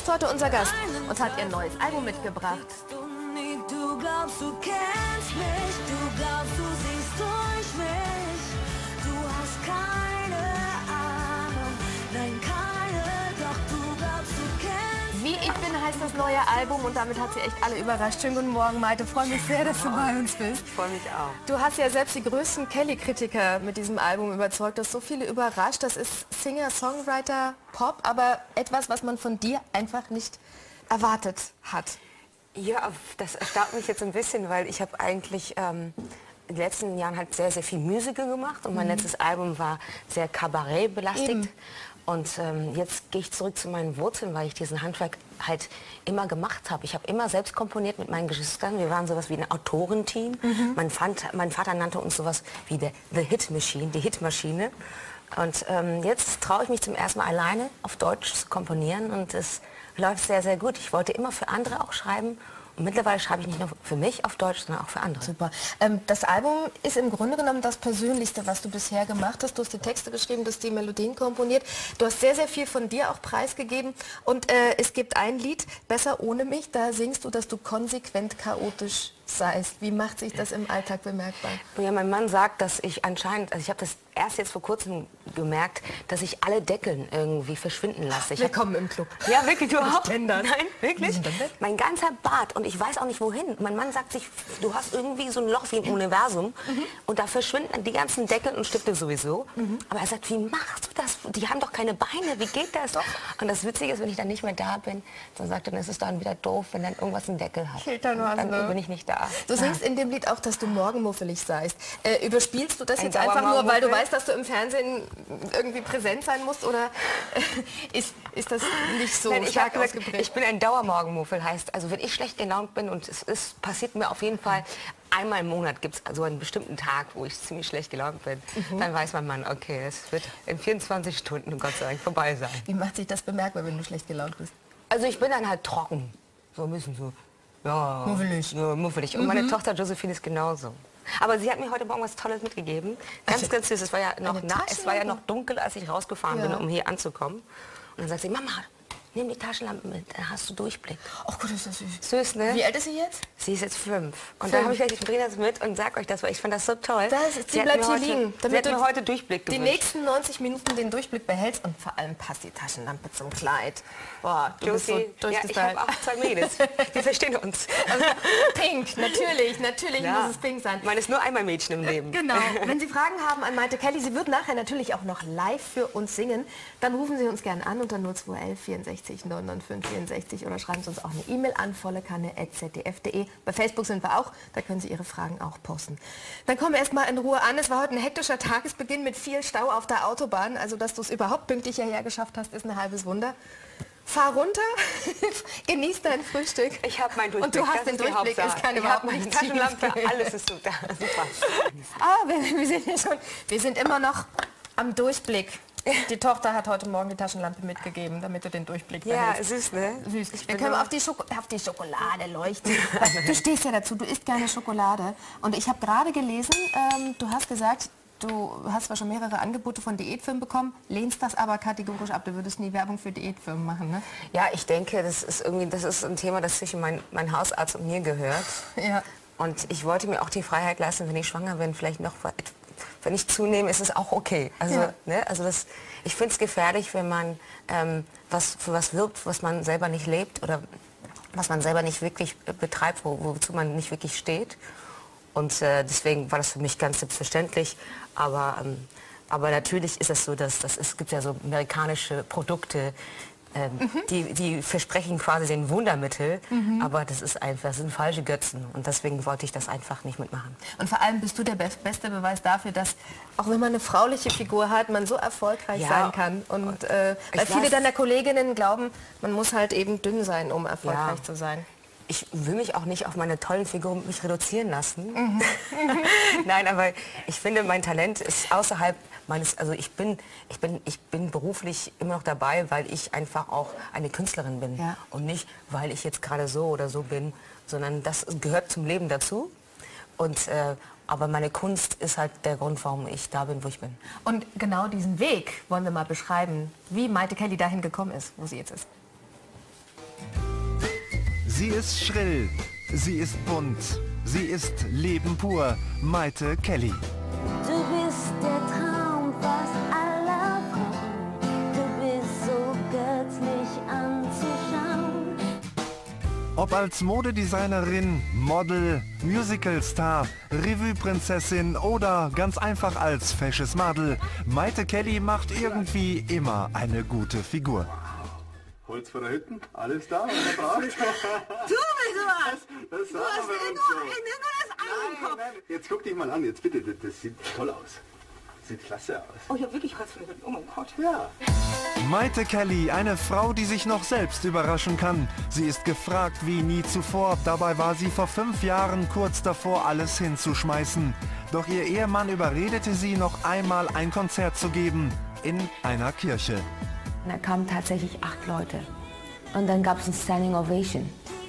ist heute unser Gast und hat ihr neues Album mitgebracht. Du glaubst, du kennst mich, du glaubst, du siehst durch mich. Du hast keine Ahnung, nein, keine, doch du glaubst, du kennst Wie ich bin heißt das neue Album und damit hat sie echt alle überrascht. Schönen guten Morgen, Maite. Freue mich sehr, dass du bei uns bist. Ich freue mich auch. Du hast ja selbst die größten Kelly-Kritiker mit diesem Album überzeugt, dass so viele überrascht. Das ist Singer, Songwriter, Pop, aber etwas, was man von dir einfach nicht erwartet hat. Ja, das erstaunt mich jetzt ein bisschen, weil ich habe eigentlich in den letzten Jahren halt sehr, sehr viel Musical gemacht und mein letztes Album war sehr Kabarett-belastigt. Und jetzt gehe ich zurück zu meinen Wurzeln, weil ich diesen Handwerk halt immer gemacht habe. Ich habe immer selbst komponiert mit meinen Geschwistern. Wir waren sowas wie ein Autorenteam. Mein Vater nannte uns sowas wie The Hit Machine, die Hitmaschine. Und jetzt traue ich mich zum ersten Mal alleine auf Deutsch zu komponieren und es läuft sehr, sehr gut. Ich wollte immer für andere auch schreiben. Und mittlerweile schreibe ich nicht nur für mich auf Deutsch, sondern auch für andere. Super. Das Album ist im Grunde genommen das Persönlichste, was du bisher gemacht hast. Du hast die Texte geschrieben, du hast die Melodien komponiert. Du hast sehr, sehr viel von dir auch preisgegeben. Und es gibt ein Lied, Besser ohne mich, da singst du, dass du konsequent chaotisch seist. Wie macht sich das im Alltag bemerkbar? Ja, mein Mann sagt, dass ich anscheinend, also ich habe das erst jetzt vor kurzem gemerkt, dass ich alle Deckeln irgendwie verschwinden lasse. Willkommen im Club. Ja, wirklich, du auch? Nein, wirklich? Mein ganzer Bart und ich weiß auch nicht wohin. Mein Mann sagt sich, du hast irgendwie so ein Loch wie im Universum und da verschwinden die ganzen Deckel und Stifte sowieso. Aber er sagt, wie machst du das? Die haben doch keine Beine, wie geht das? Doch. Und das Witzige ist, wenn ich dann nicht mehr da bin, dann sagt er, dann ist es dann wieder doof, wenn dann irgendwas einen Deckel hat. Dann bin ich nicht da. Du singst in dem Lied auch, dass du morgenmuffelig seist. Überspielst du das jetzt einfach nur, Dauermorgenmuffel? weil du weißt, dass du im Fernsehen irgendwie präsent sein musst? Oder ist das nicht so Nein, stark gesagt, ausgeprägt? ich bin ein Dauermorgenmuffel, heißt, also wenn ich schlecht gelaunt bin und es passiert mir auf jeden Fall, einmal im Monat gibt es also einen bestimmten Tag, wo ich ziemlich schlecht gelaunt bin, dann weiß mein Mann, okay, es wird in 24 Stunden, Gott sei Dank, vorbei sein. Wie macht sich das bemerkbar, wenn du schlecht gelaunt bist? Also ich bin dann halt trocken, so ein bisschen so. Ja, Muffelig. Ja, muffelig. Und meine Tochter Josephine ist genauso. Aber sie hat mir heute Morgen was Tolles mitgegeben. Ganz, ganz süß. Es war ja noch dunkel, als ich rausgefahren bin, um hier anzukommen. Und dann sagt sie, Mama, nimm die Taschenlampe mit, dann hast du Durchblick. Oh Gott, ist das süß. Süß, ne? Wie alt ist sie jetzt? Sie ist jetzt 5. Und dann habe ich gesagt, ich bringe das mit und sag euch das, weil ich fand das so toll. Sie bleibt hier liegen, Sie hat mir heute Durchblick die gewünscht. nächsten 90 Minuten den Durchblick behältst und vor allem passt die Taschenlampe zum Kleid. Boah, du bist so Josie, ja, ich habe auch 2 Mädels. Wir verstehen uns. Also, pink, natürlich Ja. muss es pink sein. Man ist nur einmal Mädchen im Leben. Genau. Wenn Sie Fragen haben an Maite Kelly, sie wird nachher natürlich auch noch live für uns singen, dann rufen Sie uns gerne an unter 0211 64 995 64 oder schreiben Sie uns auch eine E-Mail an vollekanne@zdf.de. Bei Facebook sind wir auch, da können Sie Ihre Fragen auch posten. Dann kommen wir erstmal in Ruhe an. Es war heute ein hektischer Tagesbeginn mit viel Stau auf der Autobahn. Also, dass du es überhaupt pünktlich hierher geschafft hast, ist ein halbes Wunder. Fahr runter, genieß dein Frühstück. Ich habe meinen Durchblick. Und du hast den Durchblick, es kann ich überhaupt habe meine nichts Taschenlampe, schiefgehen. alles ist super. Wir sind immer noch am Durchblick. Die Tochter hat heute Morgen die Taschenlampe mitgegeben, damit du den Durchblick Ja, behältst. süß, ne? Süß. Wir können auf die Schokolade leuchten. Du stehst ja dazu, du isst gerne Schokolade. Und ich habe gerade gelesen, du hast gesagt, du hast zwar schon mehrere Angebote von Diätfirmen bekommen, lehnst das aber kategorisch ab. Du würdest nie Werbung für Diätfirmen machen, ne? Ja, ich denke, das ist ein Thema, das zwischen mein Hausarzt und mir gehört. Ja. Und ich wollte mir auch die Freiheit lassen, wenn ich schwanger bin, vielleicht noch, wenn ich zunehme, ist es auch okay. Also, Ja. ne, also ich finde es gefährlich, wenn man für was wirbt, was man selber nicht lebt oder was man selber nicht wirklich betreibt, wozu man nicht wirklich steht. Und deswegen war das für mich ganz selbstverständlich. Aber natürlich ist es so, es gibt ja so amerikanische Produkte, die versprechen quasi den Wundermittel, aber das sind falsche Götzen. Und deswegen wollte ich das einfach nicht mitmachen. Und vor allem bist du der beste Beweis dafür, dass auch wenn man eine frauliche Figur hat, man so erfolgreich sein kann. Und weil viele deiner Kolleginnen glauben, man muss halt eben dünn sein, um erfolgreich zu sein. Ich will mich auch nicht auf meine tollen Figuren reduzieren lassen. Nein, aber ich finde, mein Talent ist außerhalb meines, also ich bin beruflich immer noch dabei, weil ich einfach auch eine Künstlerin bin. Ja. Und nicht, weil ich jetzt gerade so oder so bin, sondern das gehört zum Leben dazu. Und aber meine Kunst ist halt der Grund, warum ich da bin, wo ich bin. Und genau diesen Weg wollen wir mal beschreiben, wie Maite Kelly dahin gekommen ist, wo sie jetzt ist. Sie ist schrill, sie ist bunt, sie ist Leben pur, Mayte Kelly. Du bist der Traum fast aller Frauen. Du bist so göttlich anzuschauen. Ob als Modedesignerin, Model, Musicalstar, Revue-Prinzessin oder ganz einfach als fesches Madel, Mayte Kelly macht irgendwie immer eine gute Figur. Holz von der Hütte, alles da, was man braucht. Tu mir sowas! Das Du hast mir nur das Ei im Kopf. Jetzt guck dich mal an, jetzt bitte, das sieht toll aus. Sieht klasse aus. Oh, ich hab wirklich Holz von der Hütte. Oh mein Gott. Ja. Mayte Kelly, eine Frau, die sich noch selbst überraschen kann. Sie ist gefragt wie nie zuvor. Dabei war sie vor 5 Jahren kurz davor, alles hinzuschmeißen. Doch ihr Ehemann überredete sie, noch einmal ein Konzert zu geben. In einer Kirche. Da kamen tatsächlich 8 Leute. Und dann gab es ein Standing Ovation.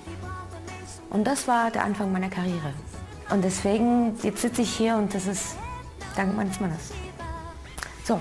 Und das war der Anfang meiner Karriere. Und deswegen, jetzt sitze ich hier und das ist dank meines Mannes. So.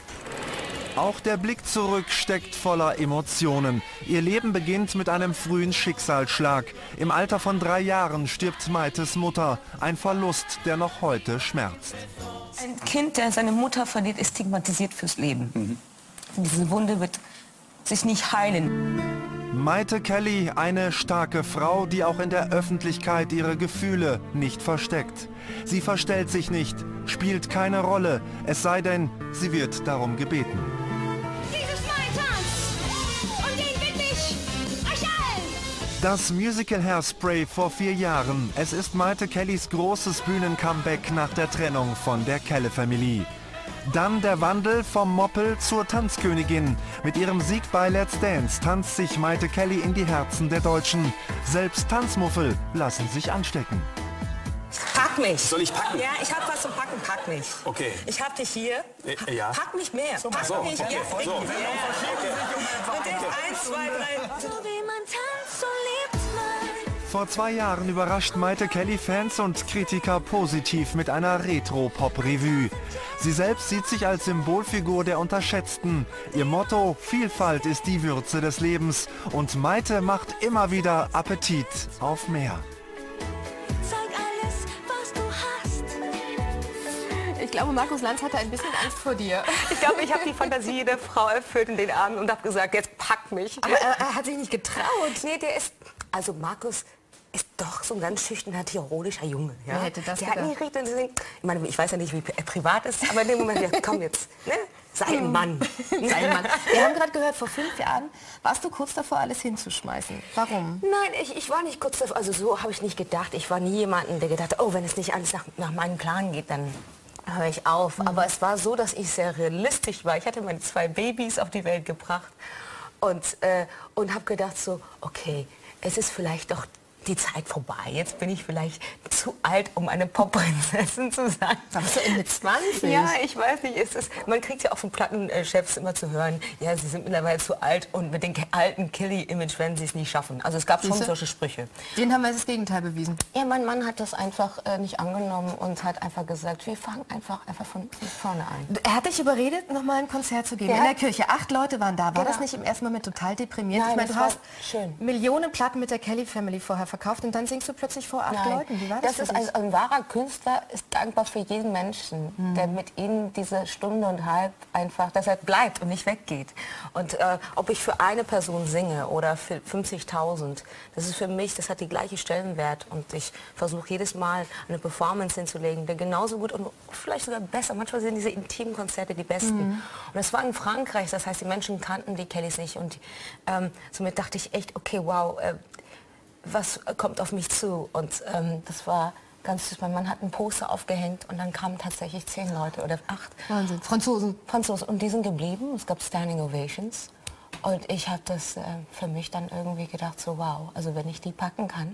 Auch der Blick zurück steckt voller Emotionen. Ihr Leben beginnt mit einem frühen Schicksalsschlag. Im Alter von 3 Jahren stirbt Maytes Mutter. Ein Verlust, der noch heute schmerzt. Ein Kind, der seine Mutter verliert, ist stigmatisiert fürs Leben. Diese Wunde wird sich nicht heilen. Mayte Kelly, eine starke Frau, die auch in der Öffentlichkeit ihre Gefühle nicht versteckt. Sie verstellt sich nicht, spielt keine Rolle, es sei denn, sie wird darum gebeten. Dies ist mein Tanz und den bitte ich euch allen. Das Musical Hairspray vor 4 Jahren. Es ist Mayte Kellys großes Bühnencomeback nach der Trennung von der Kelle Family. Dann der Wandel vom Moppel zur Tanzkönigin. Mit ihrem Sieg bei Let's Dance tanzt sich Mayte Kelly in die Herzen der Deutschen. Selbst Tanzmuffel lassen sich anstecken. Pack mich. Soll ich packen? Ja, ich hab was zum Packen. Pack mich. Okay. Ich hab dich hier. Ja. Pack mich mehr. Pack so, mich. okay, Ja, so. Und jetzt 1, 2, 3. So wie man tanzt, so lebt man. Vor 2 Jahren überrascht Mayte Kelly Fans und Kritiker positiv mit einer Retro-Pop-Revue. Sie selbst sieht sich als Symbolfigur der Unterschätzten. Ihr Motto: Vielfalt ist die Würze des Lebens. Und Mayte macht immer wieder Appetit auf mehr. Zeig alles, was du hast. Ich glaube, Markus Lanz hatte ein bisschen Angst vor dir. Ich glaube, ich habe die Fantasie der Frau erfüllt in den Armen und habe gesagt, jetzt pack mich. Aber er hat sich nicht getraut. Nee, der ist, also Markus ist doch so ein ganz schüchterner, tirolischer Junge. Ja? Wer hätte das der hat gedacht? nie geredet und deswegen, ich meine, ich weiß ja nicht, wie er privat ist, aber in dem Moment, ja, komm jetzt, ne? Sei ein Mann. Sei ein Mann. Wir haben gerade gehört, vor 5 Jahren warst du kurz davor, alles hinzuschmeißen. Warum? Nein, ich war nicht kurz davor, also so habe ich nicht gedacht. Ich war nie jemanden, der gedacht hat, oh, wenn es nicht alles nach meinem Plan geht, dann höre ich auf. Aber es war so, dass ich sehr realistisch war. Ich hatte meine 2 Babys auf die Welt gebracht und habe gedacht so, okay, es ist vielleicht doch die Zeit vorbei. Jetzt bin ich vielleicht zu alt, um eine Popprinzessin zu sein. Warst du Ende 20? Ja, ich weiß nicht. Man kriegt ja auch von Plattenchefs immer zu hören, ja, sie sind mittlerweile zu alt und mit dem alten Killy-Image werden sie es nicht schaffen. Also es gab schon solche Sprüche. Den haben wir das Gegenteil bewiesen. Ja, mein Mann hat das einfach nicht angenommen und hat einfach gesagt, wir fangen einfach von vorne an. Er hat dich überredet, noch mal ein Konzert zu geben. Ja. In der Kirche. 8 Leute waren da. War Genau. das nicht im ersten Moment total deprimiert? Nein, Ich meine, das du war hast schön. Millionen Platten mit der Kelly Family vorher verkauft und dann singst du plötzlich vor 8 Nein, Leuten. Wie war das das für ist dich? ein wahrer Künstler ist dankbar für jeden Menschen, der mit ihnen diese Stunde und halb einfach, dass er bleibt und nicht weggeht. Und ob ich für eine Person singe oder für 50.000, das ist für mich, das hat die gleiche Stellenwert und ich versuche jedes Mal eine Performance hinzulegen, der genauso gut und vielleicht sogar besser. Manchmal sind diese intimen Konzerte die besten. Und das war in Frankreich, das heißt, die Menschen kannten die Kellys nicht und somit dachte ich echt, okay, wow, was kommt auf mich zu? Und das war ganz süß. Mein Mann hat ein Poster aufgehängt und dann kamen tatsächlich 10 Leute oder 8. Wahnsinn. Franzosen. Und die sind geblieben. Es gab Standing Ovations. Und ich habe das für mich dann irgendwie gedacht, so wow, also wenn ich die packen kann,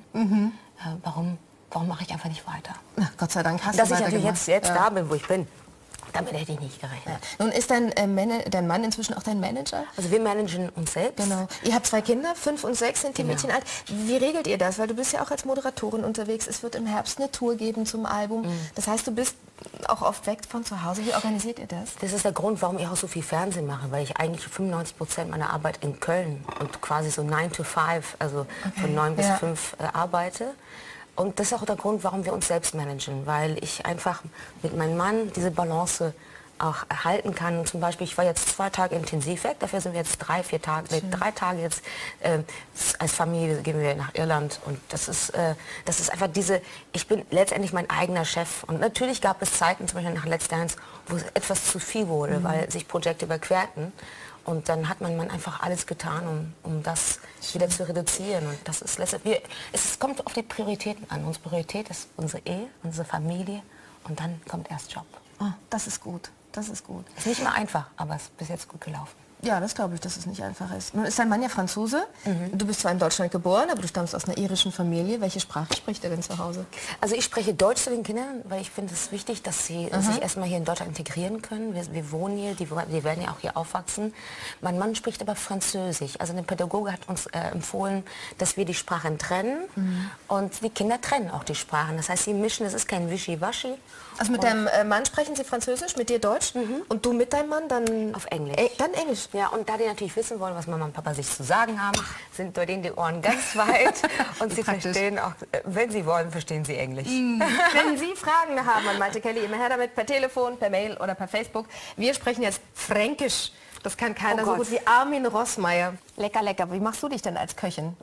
warum mache ich einfach nicht weiter? Ach, Gott sei Dank hast Dass du ich natürlich weitergemacht. jetzt da bin, wo ich bin, damit hätte ich nicht gerechnet. Nun ist dein Mann inzwischen auch dein Manager? Also wir managen uns selbst. Genau. Ihr habt 2 Kinder, 5 und 6 sind die Genau. Mädchen alt. Wie regelt ihr das? Weil du bist ja auch als Moderatorin unterwegs. Es wird im Herbst eine Tour geben zum Album. Das heißt, du bist auch oft weg von zu Hause. Wie organisiert ihr das? Das ist der Grund, warum ich auch so viel Fernsehen mache, weil ich eigentlich 95% meiner Arbeit in Köln und quasi so 9 to 5, also von 9 bis 5 arbeite. Und das ist auch der Grund, warum wir uns selbst managen, weil ich einfach mit meinem Mann diese Balance auch erhalten kann. Und zum Beispiel, ich war jetzt 2 Tage intensiv weg, dafür sind wir jetzt 3 Tage jetzt als Familie gehen wir nach Irland. Und das ist einfach ich bin letztendlich mein eigener Chef. Und natürlich gab es Zeiten, zum Beispiel nach Let's Dance, wo es etwas zu viel wurde, weil sich Projekte überquerten. Und dann hat man einfach alles getan, um das wieder zu reduzieren. Und das ist letztendlich, es kommt auf die Prioritäten an. Unsere Priorität ist unsere Ehe, unsere Familie und dann kommt erst Job. Oh, das ist gut. Das ist gut. Ist nicht immer einfach, aber es ist bis jetzt gut gelaufen. Ja, das glaube ich, dass es nicht einfach ist. Nun ist dein Mann ja Franzose. Du bist zwar in Deutschland geboren, aber du stammst aus einer irischen Familie. Welche Sprache spricht er denn zu Hause? Also ich spreche Deutsch zu den Kindern, weil ich finde es wichtig, dass sie sich erstmal hier in Deutschland integrieren können. Wir wohnen hier, die werden ja auch hier aufwachsen. Mein Mann spricht aber Französisch. Also der Pädagoge hat uns empfohlen, dass wir die Sprachen trennen. Und die Kinder trennen auch die Sprachen. Das heißt, sie mischen, es ist kein Wischiwaschi. Also mit deinem Mann sprechen sie Französisch, mit dir Deutsch und du mit deinem Mann dann auf Englisch. Dann Englisch. Ja, und da die natürlich wissen wollen, was Mama und Papa sich zu sagen haben, sind bei denen die Ohren ganz weit und sie verstehen auch, wenn sie wollen, verstehen sie Englisch. Wenn Sie Fragen haben an Maite Kelly, immer her damit, per Telefon, per Mail oder per Facebook. Wir sprechen jetzt Fränkisch. Das kann keiner so gut wie Armin Rossmeier. Lecker, lecker. Wie machst du dich denn als Köchin?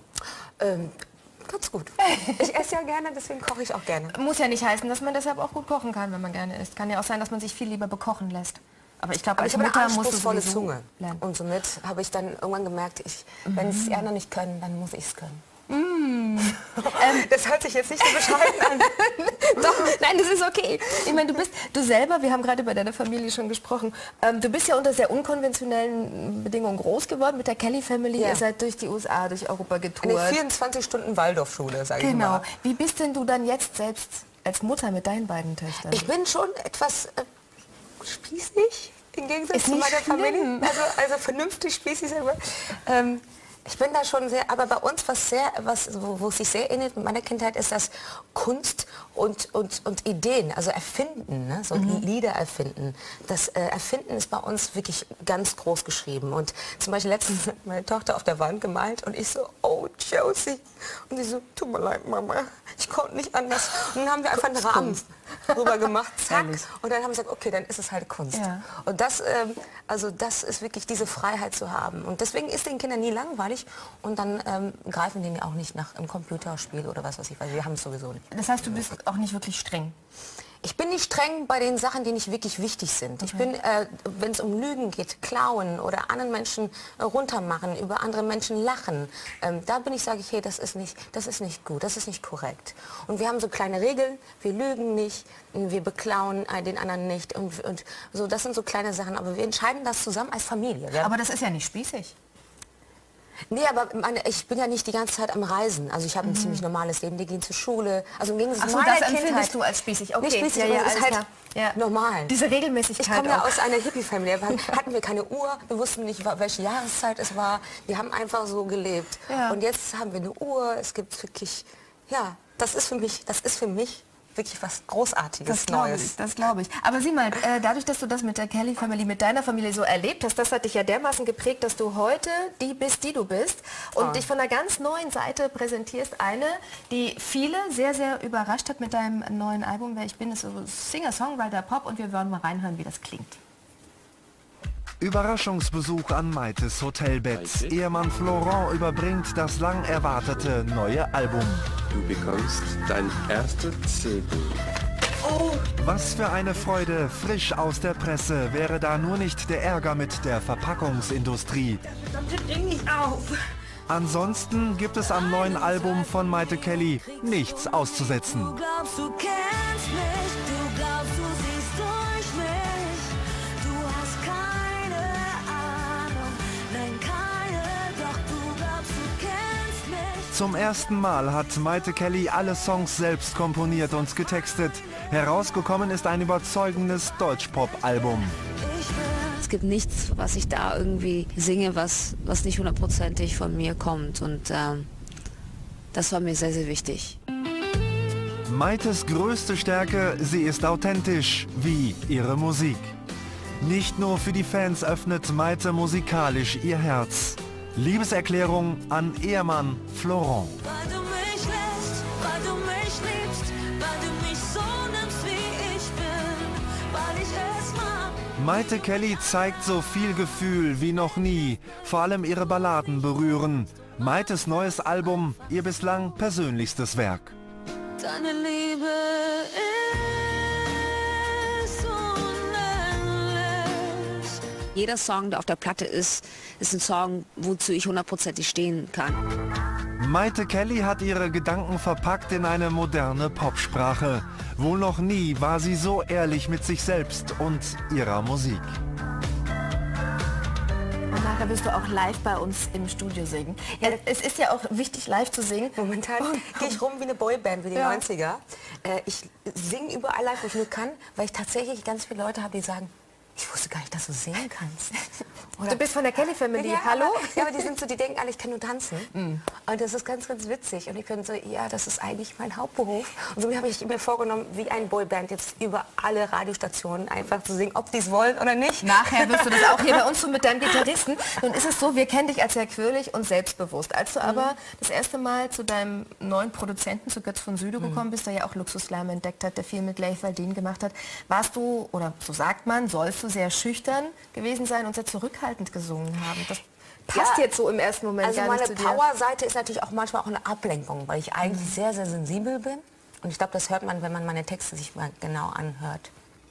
Ganz gut. Ich esse ja gerne, deswegen koche ich auch gerne. Muss ja nicht heißen, dass man deshalb auch gut kochen kann, wenn man gerne isst. Kann ja auch sein, dass man sich viel lieber bekochen lässt. Aber ich glaube, als Mutter musst du sowieso Zunge lernen. Und somit habe ich dann irgendwann gemerkt, wenn es die anderen nicht können, dann muss ich es können. Das hört sich jetzt nicht so bescheiden an. Doch, nein, das ist okay. Ich meine, du selber, wir haben gerade bei deiner Familie schon gesprochen, du bist ja unter sehr unkonventionellen Bedingungen groß geworden mit der Kelly Family. Ja. Ihr seid durch die USA, durch Europa getourt. Eine 24 Stunden Waldorfschule, sage ich mal. Genau. Wie bist denn du dann jetzt selbst als Mutter mit deinen beiden Töchtern? Ich bin schon etwas spießig im Gegensatz zu meiner Familie. Also vernünftig spießig selber. Ich bin da schon sehr, aber bei uns wo es sich sehr ähnelt mit meiner Kindheit, ist das Kunst und Ideen, also Erfinden, ne? So Lieder erfinden. Das Erfinden ist bei uns wirklich ganz groß geschrieben. Und zum Beispiel letztens hat meine Tochter auf der Wand gemalt und ich so, oh Josie. Und sie so, tut mir leid, Mama, ich konnte nicht anders. Und dann haben wir einfach einen Rahmen drüber gemacht, zack. Und dann haben wir gesagt, okay, dann ist es halt Kunst. Ja. Und das ist wirklich diese Freiheit zu haben. Und deswegen ist den Kindern nie langweilig. Und dann greifen die auch nicht nach einem Computerspiel oder was weiß ich, weil wir haben es sowieso nicht. Das heißt, du bist auch nicht wirklich streng? Ich bin nicht streng bei den Sachen, die nicht wirklich wichtig sind. Okay. Ich bin, wenn es um Lügen geht, klauen oder anderen Menschen runtermachen, über andere Menschen lachen, da sage ich, hey, das ist nicht gut, das ist nicht korrekt. Und wir haben so kleine Regeln, wir lügen nicht, wir beklauen den anderen nicht und so, das sind so kleine Sachen, aber wir entscheiden das zusammen als Familie. Ja? Aber das ist ja nicht spießig. Nee, aber ich bin ja nicht die ganze Zeit am Reisen. Also ich habe ein ziemlich normales Leben. Die gehen zur Schule. Also im Gegensatz zu meiner das empfindest Kindheit, du als spießig. Okay. Nicht spießig, ja, das ist halt normal. Diese Regelmäßigkeit. Ich komme ja aus einer Hippie-Familie. Hatten wir keine Uhr. Wir wussten nicht, welche Jahreszeit es war. Wir haben einfach so gelebt. Ja. Und jetzt haben wir eine Uhr. Es gibt wirklich, ja, das ist für mich wirklich was Großartiges, Neues. Das glaube ich. Aber sieh mal, dadurch, dass du das mit der Kelly Family, mit deiner Familie so erlebt hast, das hat dich ja dermaßen geprägt, dass du heute die bist, die du bist und dich von einer ganz neuen Seite präsentierst. Eine, die viele sehr, sehr überrascht hat mit deinem neuen Album, Wer ich bin, ist so Singer, Songwriter, Pop und wir wollen mal reinhören, wie das klingt. Überraschungsbesuch an Maites Hotelbett. Ehemann Florent überbringt das lang erwartete neue Album. Du bekommst dein erstes CD. Oh. Was für eine Freude, frisch aus der Presse, wäre da nur nicht der Ärger mit der Verpackungsindustrie. Ansonsten gibt es am neuen Album von Maite Kelly nichts auszusetzen. Du glaubst, du kennst mich, du glaubst, du siehst durch mich. Du hast keine Ahnung, nein, keine, doch du glaubst, du kennst mich. Zum ersten Mal hat Maite Kelly alle Songs selbst komponiert und getextet. Herausgekommen ist ein überzeugendes Deutschpop-Album. Es gibt nichts, was ich da irgendwie singe, was nicht hundertprozentig von mir kommt. Und das war mir sehr, sehr wichtig. Maites größte Stärke, sie ist authentisch, wie ihre Musik. Nicht nur für die Fans öffnet Maite musikalisch ihr Herz. Liebeserklärung an Ehemann Florent. Weil du mich lässt, weil du mich liebst, weil du mich so nimmst, wie ich bin, weil ich es mag. Maite Kelly zeigt so viel Gefühl wie noch nie. Vor allem ihre Balladen berühren. Maites neues Album, ihr bislang persönlichstes Werk. Deine Liebe ist unendlich. Jeder Song, der auf der Platte ist ein Song, wozu ich 100%ig stehen kann. Maite Kelly hat ihre Gedanken verpackt in eine moderne Popsprache. Wohl noch nie war sie so ehrlich mit sich selbst und ihrer Musik. Und nachher wirst du auch live bei uns im Studio singen. Ja, es ist ja auch wichtig, live zu singen. Momentan gehe ich rum wie eine Boyband, wie die 90er. Ich singe überall live, wo ich nur kann, weil ich tatsächlich ganz viele Leute habe, die sagen, ich wusste gar nicht, dass du singen kannst. Oder, Du bist von der Kelly Family, ja, hallo? Aber die sind so, die denken alle, ich kann nur tanzen. Und das ist ganz, ganz witzig. Und ich bin so, ja, das ist eigentlich mein Hauptberuf. Und so habe ich mir vorgenommen, wie ein Boyband jetzt über alle Radiostationen einfach zu singen, ob die es wollen oder nicht. Nachher wirst du das auch hier bei uns tun mit deinem Gitarristen. Nun ist es so, wir kennen dich als sehr quirlig und selbstbewusst. Als du aber das erste Mal zu deinem neuen Produzenten, zu Götz von Südow gekommen bist, der ja auch Luxuslärm entdeckt hat, der viel mit Leif Waldin gemacht hat, warst du, oder so sagt man, sollst du sehr schüchtern gewesen sein und sehr zurückhaltend gesungen haben. Das passt jetzt so im ersten Moment Also gar meine nicht zu dir. Power-Seite ist natürlich auch manchmal auch eine Ablenkung, weil ich eigentlich sehr, sehr sensibel bin. Und ich glaube, das hört man, wenn man meine Texte sich mal genau anhört.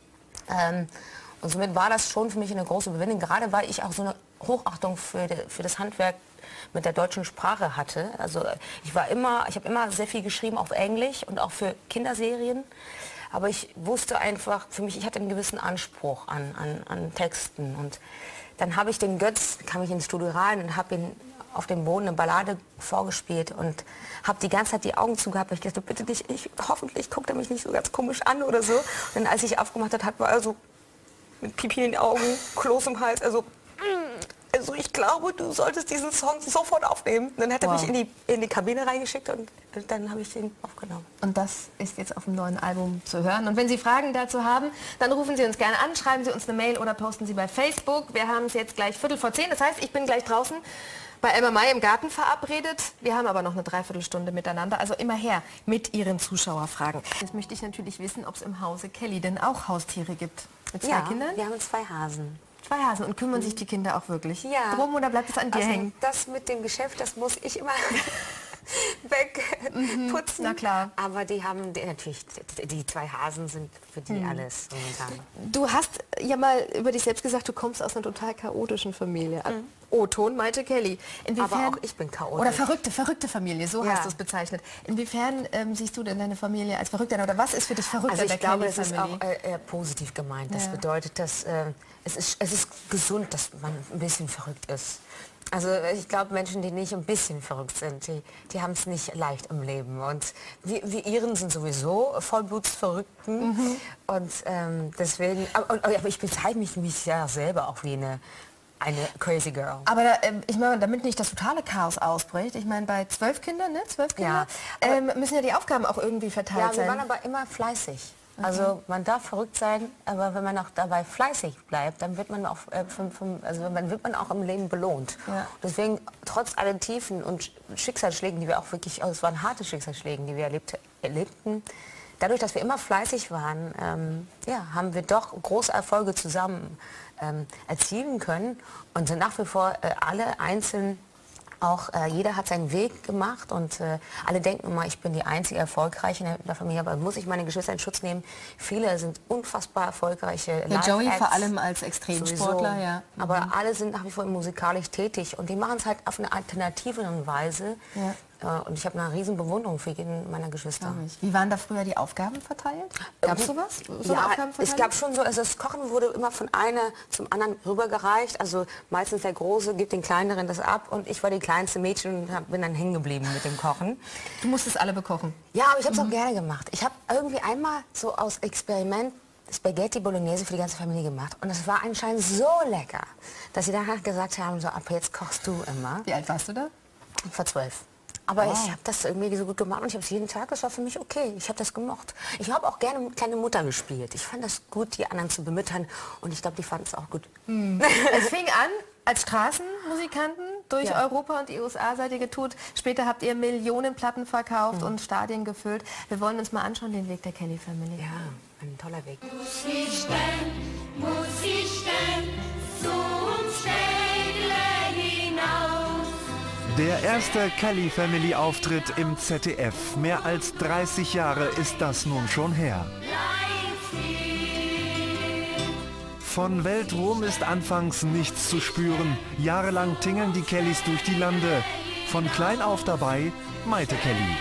Und somit war das schon für mich eine große Überwindung, gerade weil ich auch so eine Hochachtung für das Handwerk mit der deutschen Sprache hatte. Also ich habe immer sehr viel geschrieben auf Englisch und auch für Kinderserien. Aber ich wusste einfach, für mich, ich hatte einen gewissen Anspruch an Texten. Und dann habe ich den Götz, kam ich ins Studio rein und habe ihn auf dem Boden eine Ballade vorgespielt und habe die ganze Zeit die Augen zugehabt. Ich dachte, bitte nicht, hoffentlich guckt er mich nicht so ganz komisch an oder so. Und dann, als ich aufgemacht habe, war er so mit Pipi in den Augen, Kloß im Hals, also ich glaube, du solltest diesen Song sofort aufnehmen. Und dann hat er mich in die Kabine reingeschickt und dann habe ich den aufgenommen. Und das ist jetzt auf dem neuen Album zu hören. Und wenn Sie Fragen dazu haben, dann rufen Sie uns gerne an, schreiben Sie uns eine Mail oder posten Sie bei Facebook. Wir haben es jetzt gleich 10:15. Das heißt, ich bin gleich draußen bei Emma May im Garten verabredet. Wir haben aber noch eine Dreiviertelstunde miteinander. Also immer her mit Ihren Zuschauerfragen. Jetzt möchte ich natürlich wissen, ob es im Hause Kelly denn auch Haustiere gibt. Mit zwei Kindern? Wir haben 2 Hasen. 2 Hasen. Und kümmern sich die Kinder auch wirklich drum oder bleibt es an dir Also hängen? das mit dem Geschäft, das muss ich immer wegputzen. Na klar. Aber die haben natürlich, die 2 Hasen sind für die alles momentan. Du hast ja mal über dich selbst gesagt, du kommst aus einer total chaotischen Familie. O-Ton Maite Kelly. Aber auch ich bin chaotisch. Oder verrückte Familie, so hast du es bezeichnet. Inwiefern siehst du denn deine Familie als verrückt an? Oder was ist für dich verrückt Also an der ich glaube, Kelly das ist Family? auch eher positiv gemeint. Das bedeutet, dass es ist gesund, dass man ein bisschen verrückt ist. Also ich glaube, Menschen, die nicht ein bisschen verrückt sind, die haben es nicht leicht im Leben. Und wir Iren sind sowieso Vollblutsverrückten. Und deswegen, aber ich bezeichne mich ja selber auch wie eine crazy girl. Aber ich meine, damit nicht das totale Chaos ausbricht, ich meine, bei 12 Kindern, ne? 12 Kinder, müssen ja die Aufgaben auch irgendwie verteilt sein. Ja, wir waren aber immer fleißig. Also man darf verrückt sein, aber wenn man auch dabei fleißig bleibt, dann wird man auch, wird man auch im Leben belohnt. Ja. Deswegen, trotz allen Tiefen und Schicksalsschlägen, die wir auch wirklich, es waren harte Schicksalsschläge, die wir erlebten, dadurch, dass wir immer fleißig waren, haben wir doch große Erfolge zusammen erzielen können und sind nach wie vor alle einzeln. Auch jeder hat seinen Weg gemacht und alle denken immer, ich bin die einzige Erfolgreiche in der Familie, aber muss ich meine Geschwister in Schutz nehmen. Viele sind unfassbar erfolgreiche Ja, Joey Live-Acts. vor allem als Extremsportler, Sowieso. ja. Aber alle sind nach wie vor musikalisch tätig und die machen es halt auf eine alternative Weise. Ja. Und ich habe eine riesen Bewunderung für jeden meiner Geschwister. Wie waren da früher die Aufgaben verteilt? Gab es sowas? So eine Ja, Aufgabenverteilung? es gab schon so, also das Kochen wurde immer von einer zum anderen rübergereicht. Also meistens der Große gibt den Kleineren das ab und ich war die kleinste Mädchen und bin dann hängen geblieben mit dem Kochen. Du musstest alle bekochen. Ja, aber ich habe es auch gerne gemacht. Ich habe irgendwie einmal so aus Experiment Spaghetti Bolognese für die ganze Familie gemacht und es war anscheinend so lecker, dass sie danach gesagt haben, so ab jetzt kochst du immer. Wie alt warst du da? Ich war 12. Aber ich habe das irgendwie so gut gemacht und ich habe es jeden Tag, das war für mich okay. Ich habe das gemocht. Ich habe auch gerne kleine Mutter gespielt. Ich fand das gut, die anderen zu bemüttern und ich glaube, die fanden es auch gut. Es fing an als Straßenmusikanten durch Europa und die USA seid ihr getourt. Später habt ihr Millionen Platten verkauft und Stadien gefüllt. Wir wollen uns mal anschauen, den Weg der Kelly Family. Ja, ein toller Weg. Muss ich denn zu uns Städtle hinaus? Der erste Kelly Family Auftritt im ZDF. Mehr als 30 Jahre ist das nun schon her. Von Weltruhm ist anfangs nichts zu spüren. Jahrelang tingeln die Kellys durch die Lande. Von klein auf dabei Maite Kelly.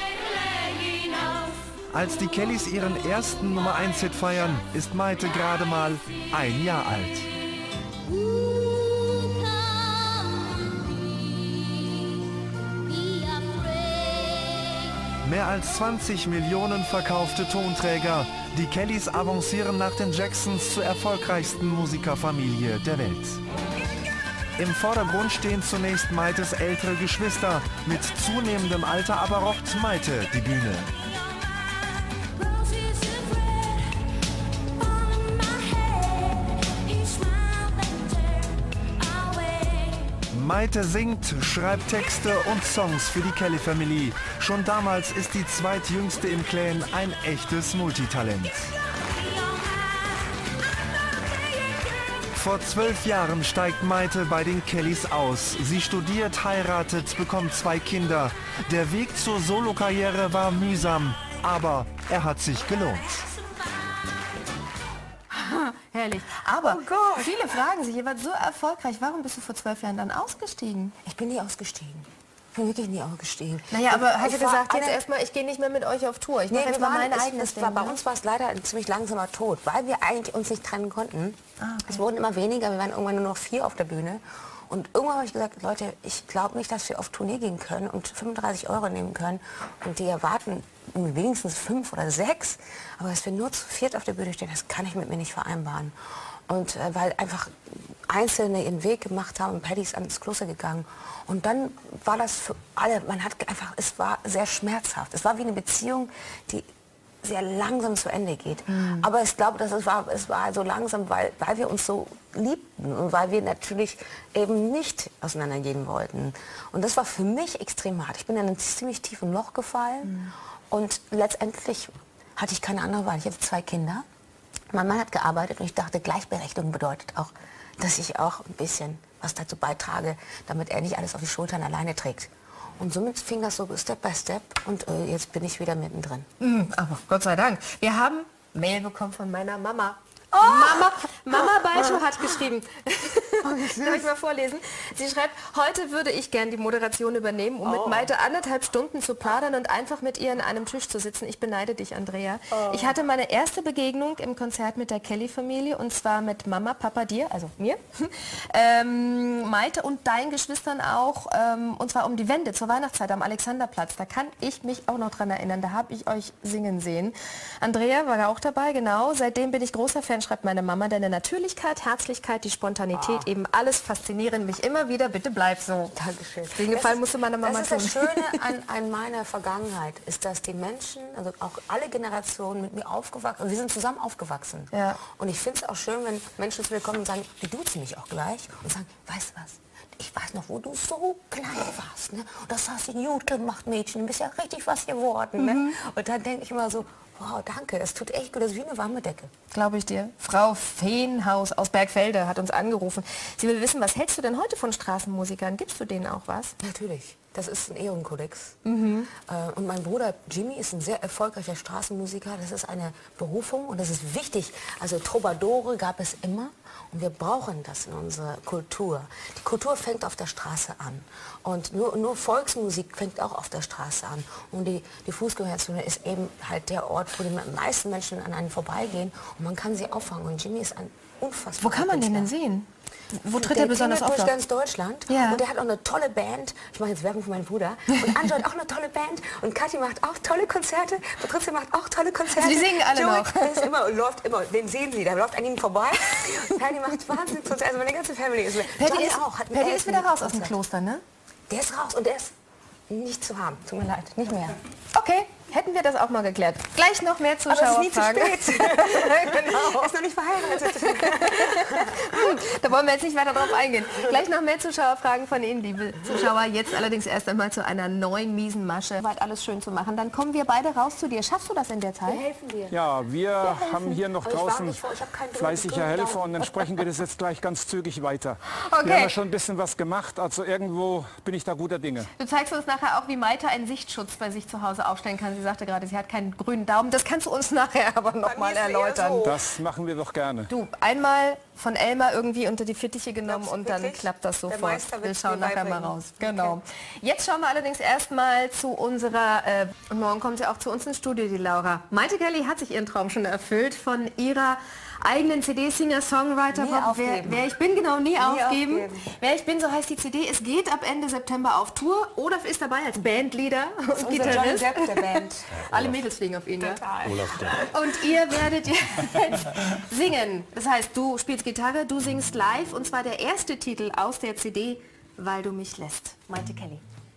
Als die Kellys ihren ersten Nummer-1-Hit feiern, ist Maite gerade mal 1 Jahr alt. Mehr als 20 Millionen verkaufte Tonträger. Die Kellys avancieren nach den Jacksons zur erfolgreichsten Musikerfamilie der Welt. Im Vordergrund stehen zunächst Maites ältere Geschwister. Mit zunehmendem Alter aber rockt Maite die Bühne. Maite singt, schreibt Texte und Songs für die Kelly Family. Schon damals ist die zweitjüngste im Clan ein echtes Multitalent. Vor 12 Jahren steigt Maite bei den Kellys aus. Sie studiert, heiratet, bekommt 2 Kinder. Der Weg zur Solokarriere war mühsam, aber er hat sich gelohnt. Herrlich. Aber viele fragen sich, ihr wart so erfolgreich, warum bist du vor 12 Jahren dann ausgestiegen? Ich bin nie ausgestiegen. Ich bin wirklich nie ausgestiegen. Naja, aber hast du ich war gesagt, jetzt eine- erstmal, ich gehe nicht mehr mit euch auf Tour. Ich mache jetzt mal mein eigenes Ding. Bei uns war es leider ein ziemlich langsamer Tod, weil wir eigentlich uns nicht trennen konnten. Es wurden immer weniger, wir waren irgendwann nur noch 4 auf der Bühne. Und irgendwann habe ich gesagt, Leute, ich glaube nicht, dass wir auf Tournee gehen können und 35 € nehmen können. Und die erwarten wenigstens 5 oder 6. Aber dass wir nur zu 4 auf der Bühne stehen, das kann ich mit mir nicht vereinbaren. Und weil einfach Einzelne ihren Weg gemacht haben und Paddy ist ans Kloster gegangen. Und dann war das für alle, man hat einfach, es war sehr schmerzhaft. Es war wie eine Beziehung, die sehr langsam zu Ende geht. Aber ich glaube, es war so langsam, weil wir uns so liebten und weil wir natürlich eben nicht auseinandergehen wollten. Und das war für mich extrem hart. Ich bin in ein ziemlich tiefes Loch gefallen und letztendlich hatte ich keine andere Wahl. Ich hatte 2 Kinder. Mein Mann hat gearbeitet und ich dachte, Gleichberechtigung bedeutet auch, dass ich auch ein bisschen was dazu beitrage, damit er nicht alles auf die Schultern alleine trägt. Und somit fing das so Step by Step und jetzt bin ich wieder mittendrin. Aber Gott sei Dank. Wir haben Mail bekommen von meiner Mama. Mama Balschow hat geschrieben. Darf ich mal vorlesen? Sie schreibt, heute würde ich gern die Moderation übernehmen, um mit Maite 1,5 Stunden zu plaudern und einfach mit ihr an einem Tisch zu sitzen. Ich beneide dich, Andrea. Ich hatte meine erste Begegnung im Konzert mit der Kelly-Familie und zwar mit Mama, Papa, dir, also mir, Maite und deinen Geschwistern auch, und zwar um die Wende zur Weihnachtszeit am Alexanderplatz. Da kann ich mich auch noch dran erinnern, da habe ich euch singen sehen. Andrea war auch dabei, genau. Seitdem bin ich großer Fan, schreibt meine Mama, deine Natürlichkeit, Herzlichkeit, die Spontanität, eben alles faszinieren mich immer wieder. Bitte bleib so. Dankeschön. Den Gefallen musste meine Mama tun. Das ist das Schöne an meiner Vergangenheit, ist, dass die Menschen, also auch alle Generationen mit mir aufgewachsen, wir sind zusammen aufgewachsen. Ja. Und ich finde es auch schön, wenn Menschen zu mir kommen und sagen, die duzen mich auch gleich und sagen, weißt du was? Ich weiß noch, wo du so klein warst. Ne? Und das hast du gut gemacht, Mädchen. Du bist ja richtig was geworden. Ne? Und dann denke ich immer so, wow, danke, es tut echt gut, das ist wie eine warme Decke. Glaube ich dir. Frau Feenhaus aus Bergfelde hat uns angerufen. Sie will wissen, was hältst du denn heute von Straßenmusikern? Gibst du denen auch was? Natürlich. Das ist ein Ehrenkodex. Und mein Bruder Jimmy ist ein sehr erfolgreicher Straßenmusiker. Das ist eine Berufung und das ist wichtig. Also Troubadoure gab es immer und wir brauchen das in unserer Kultur. Die Kultur fängt auf der Straße an. Und nur Volksmusik fängt auch auf der Straße an. Und die Fußgängerzone ist eben halt der Ort, wo die meisten Menschen an einen vorbeigehen und man kann sie auffangen. Und Jimmy ist ein unfassbar. Wo kann man den denn sehen? Wo tritt er besonders auf? Durch ganz Deutschland. Ja. Und der hat auch eine tolle Band. Ich mache jetzt Werbung für meinen Bruder. Und Anjo hat auch eine tolle Band. Und Kathi macht auch tolle Konzerte. Patricia macht auch tolle Konzerte. Also die singen alle Joey, noch. Der ist läuft immer. Den sehen Sie. Der läuft an ihnen vorbei. Und Kathi macht wahnsinnig Konzerte. Also meine ganze Family ist. Paddy ist wieder raus aus dem Kloster, ne? Der ist raus und der ist Nicht zu haben, tut mir leid, nicht mehr. Okay, hätten wir das auch mal geklärt. Gleich noch mehr Aber es ist nie zu Zuschauerfragen. spät. Genau. Ist noch nicht verheiratet. Da wollen wir jetzt nicht weiter drauf eingehen. Gleich noch mehr Zuschauerfragen von Ihnen, liebe Zuschauer. Jetzt allerdings erst einmal zu einer neuen miesen Masche. Weit alles schön zu machen. Dann kommen wir beide raus zu dir. Schaffst du das in der Zeit? Wir helfen dir. Ja, wir haben hier noch Aber ich war draußen nicht vor, ich hab keinen fleißige grünen Helfer Daumen. und dann sprechen wir das jetzt gleich ganz zügig weiter. Okay. Wir haben ja schon ein bisschen was gemacht, also irgendwo bin ich da guter Dinge. Du zeigst uns nachher auch, wie Maite einen Sichtschutz bei sich zu Hause aufstellen kann. Sie sagte gerade, sie hat keinen grünen Daumen. Das kannst du uns nachher aber noch mal erläutern. Das machen wir doch gerne. Du, einmal von Elmar irgendwie unter die Fittiche genommen und dann wirklich? klappt das Der sofort. Meister Wir wird's schauen dir nachher mal beibringen. raus. Genau. Jetzt schauen wir allerdings erstmal zu unserer, und morgen kommt sie auch zu uns ins Studio, die Laura. Maite Kelly hat sich ihren Traum schon erfüllt von ihrer eigenen CD, Singer-Songwriter. Nie aufgeben. Wer ich bin, genau, nie aufgeben. aufgeben. Wer ich bin, so heißt die CD. Es geht ab Ende September auf Tour. Olaf ist dabei als Bandleader und Unser Johnny Gitarrist. Depp der Band. Alle Mädels fliegen auf ihn, ja? Olaf Depp. Und ihr werdet jetzt singen. Das heißt, du spielst Gitarre, du singst live. Und zwar der erste Titel aus der CD, Weil du mich lässt. Maite Kelly.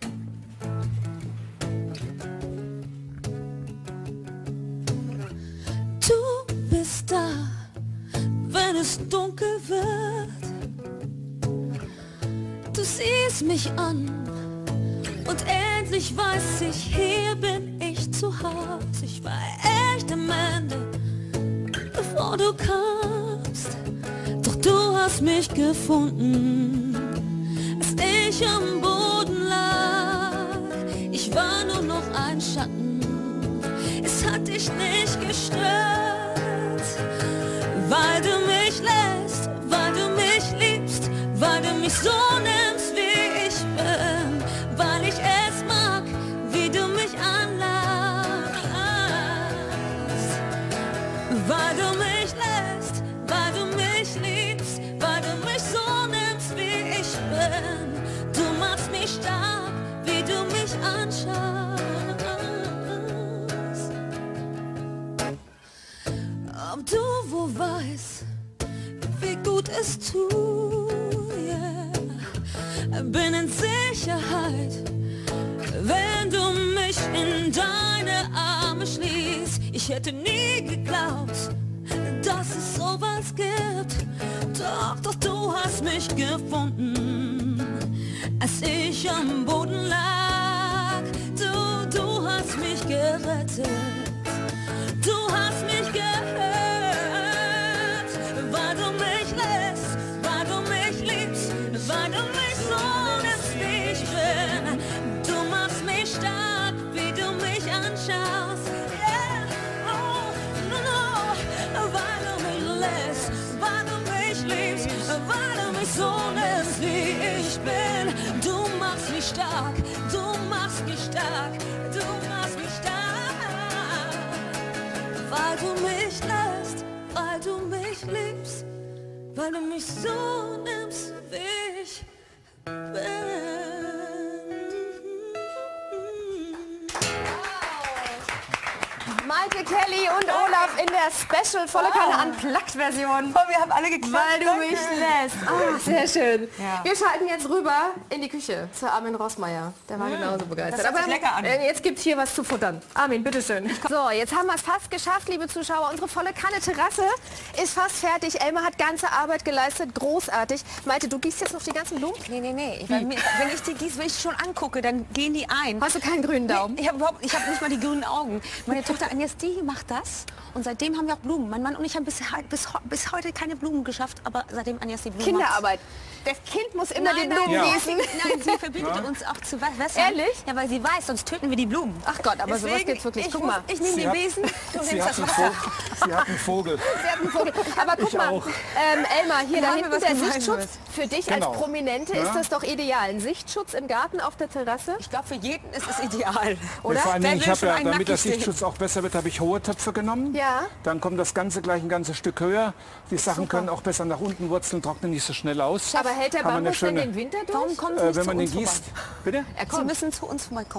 Du bist da, wenn es dunkel wird. Du siehst mich an und endlich weiß ich, hier bin ich zu Hause. Ich war echt am Ende, bevor du kamst. Doch du hast mich gefunden, als ich am Boden lag. Ich war nur noch ein Schatten. Es hat dich nicht gestört, weil du mich lässt, weil du mich liebst, weil du mich so nimmst, wie ich bin, weil ich es mag, wie du mich anlachst, weil du mich lässt, weil du mich liebst, weil du mich so nimmst, wie ich bin. Du machst mich stark, wie du mich anschaust. Ob du wo weißt, wie gut es tut, yeah. Bin in Sicherheit, wenn du mich in deine Arme schließt. Ich hätte nie geglaubt, dass es sowas gibt. Doch du hast mich gefunden, als ich am Boden lag. Du hast mich gerettet. Du hast mich gehört, weil du mich lässt, weil du mich liebst, weil du mich so nimmst, wie ich bin. Du machst mich stark, wie du mich anschaust. Yeah. Oh, no, no. Weil du mich lässt, weil du mich liebst, weil du mich so nimmst, wie ich bin. Du machst mich stark, du machst mich stark, du machst mich stark. Weil du mich lässt, weil du mich liebst, weil du mich so nimmst, wie ich bin. Maite Kelly und Olaf in der Special volle Kanne Unplugged-Version. Oh, wir haben alle geklappt. Weil du mich lässt. Ah, sehr schön. Ja. Wir schalten jetzt rüber in die Küche zu Armin Rossmeier. Der war genauso begeistert. Das hört sich lecker an. Jetzt gibt es hier was zu futtern. Armin, bitteschön. So, jetzt haben wir es fast geschafft, liebe Zuschauer. Unsere volle Kanne Terrasse ist fast fertig. Elmar hat ganze Arbeit geleistet. Großartig. Maite, du gießt jetzt noch die ganzen Blumen? Nee. Wenn ich die gieße, wenn ich schon angucke, dann gehen die ein. Hast du keinen grünen Daumen? Ich habe nicht mal die grünen Augen. Meine Tochter Agnes, die macht das. Und seitdem haben wir auch Blumen. Mein Mann und ich haben bis heute keine Blumen geschafft, aber seitdem Agnes die Blumen Kinderarbeit. Das Kind muss immer die Blumen nein, gießen. nein, sie verbindet uns auch zu Wässern. Ehrlich? Ja, weil sie weiß, sonst töten wir die Blumen. Ach Gott, aber sowas Deswegen, gibt's wirklich. Guck mal. Ich nehme den Besen, du Sie nimmst hat das einen Wasser. Sie hat einen Vogel. Sie hat einen Vogel. Aber guck mal, auch. Elmar, hier da haben wir hinten was der Gemeinsames. Sichtschutz. Für dich Genau. als Prominente ist das doch ideal. Ein Sichtschutz im Garten auf der Terrasse. Ich glaube, für jeden ist es ideal. Oder? Vor allen Wer Dingen, ich will habe schon ja, einen damit der nackig sehen? Sichtschutz auch besser wird, habe ich hohe Töpfe genommen. Ja. Dann kommt das Ganze gleich ein ganzes Stück höher. Die Sachen können auch besser nach unten wurzeln, trocknen nicht so schnell aus. Aber hält der Kann man eine Bambus denn schöne- den Winter durch? Warum kommen Sie nicht Wenn zu man den uns vorbei? gießt. Bitte? Sie müssen zu uns vorbeikommen.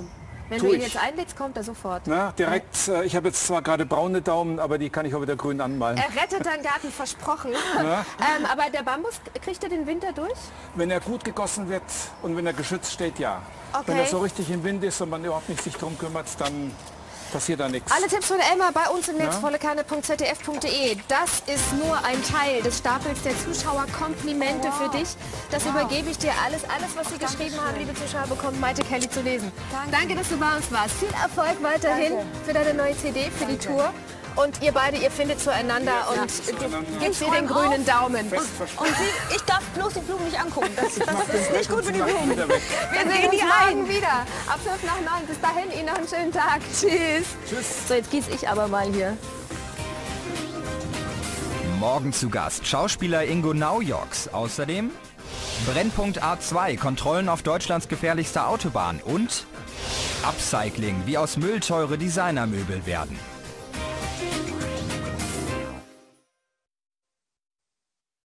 Wenn du ihn jetzt einlegst, kommt er sofort. Na, direkt, ich habe jetzt zwar gerade braune Daumen, aber die kann ich auch wieder grün anmalen. Er rettet deinen Garten, versprochen. Aber der Bambus, kriegt er den Winter durch? Wenn er gut gegossen wird und wenn er geschützt steht, ja. Okay. Wenn er so richtig im Wind ist und man überhaupt nicht sich drum kümmert, dann passiert da nichts. Alle Tipps von Elmar bei uns im Netz, vollekanne.zdf.de. Das ist nur ein Teil des Stapels der Zuschauer. Komplimente für dich. Das übergebe ich dir alles. Alles, was Sie geschrieben haben, liebe Zuschauer, bekommt Maite Kelly zu lesen. Danke, dass du bei uns warst. Viel Erfolg weiterhin für deine neue CD, für die Tour. Und ihr beide, ihr findet zueinander und gibst dir den grünen Daumen. Und ich darf bloß die Blumen nicht angucken. Das ist nicht gut für die Blumen. Wir sehen uns morgen wieder. Ab 8:55. Bis dahin, Ihnen noch einen schönen Tag. Tschüss. Tschüss. So, jetzt gieße ich aber mal hier. Morgen zu Gast Schauspieler Ingo Naujoks. Außerdem Brennpunkt A2, Kontrollen auf Deutschlands gefährlichster Autobahn und Upcycling, wie aus Müll teure Designermöbel werden.